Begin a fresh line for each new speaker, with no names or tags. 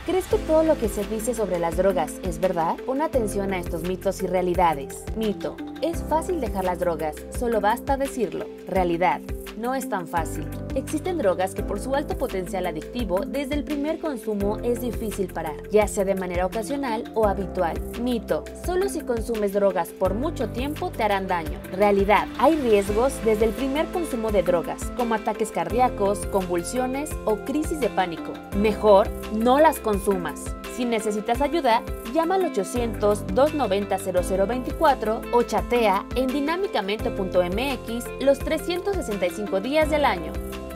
¿Crees que todo lo que se dice sobre las drogas es verdad? Pon atención a estos mitos y realidades. Mito: es fácil dejar las drogas, solo basta decirlo. Realidad: no es tan fácil. Existen drogas que por su alto potencial adictivo, desde el primer consumo es difícil parar, ya sea de manera ocasional o habitual. Mito: solo si consumes drogas por mucho tiempo te harán daño. Realidad: hay riesgos desde el primer consumo de drogas, como ataques cardíacos, convulsiones o crisis de pánico. Mejor no las consumas. Si necesitas ayuda, llama al 800-290-0024 o chatea en dinámicamente.mx los 365 días del año.